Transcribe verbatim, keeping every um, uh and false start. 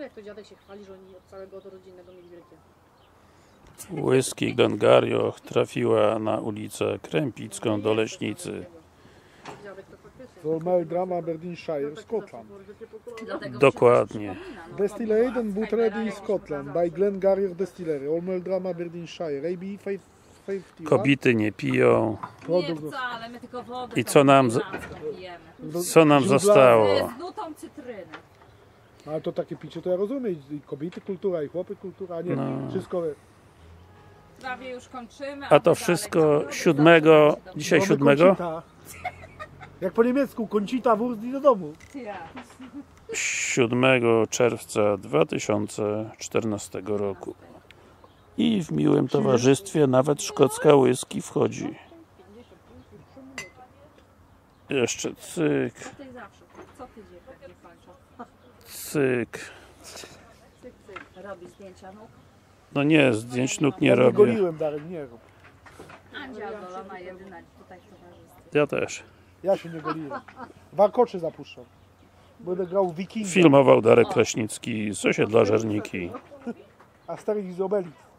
ciekawe, jak to dziadek się chwali, że oni od całego od rodzinnego mieli wielkie. Whisky Glengarioch trafiła na ulicę Krępicką do Leśnicy. Olmeldram, Aberdeenshire, Scotland. Dokładnie. Distillery and Buttery Scotland by Glengarioch Distillery, Olmeldram, Aberdeenshire, A B pięćdziesiąt jeden. Kobiety nie piją. Nie wcale, my tylko wodę. I co nam, pijemy. co nam zostało? Z nutą cytryny. Ale to takie picie to ja rozumiem, i kobiety kultura, i chłopy kultura, a nie No. wszystko. Prawie już kończymy. A to wszystko siódmego, dzisiaj Mamy siódmego? koncita. Jak po niemiecku, koncita wurst i do domu. siódmego czerwca dwa tysiące czternastego roku. I w miłym towarzystwie nawet szkocka whisky wchodzi. Jeszcze cyk, Ty zawsze, co ty dzień kończą? cyk. Cyk, cyk. Robi zdjęcia nóg. No nie, zdjęć nóg nie Ja nie robię. goliłem, Darek, nie rób. Andzia Dolona jedyna tutaj w towarzystwie. Ja też. Ja się nie goliłem. Warkoczy zapuszczam. Będę grał w Wikinga, Filmował Darek Kraśnicki z osiedla Żerniki. Asterix i Obelix.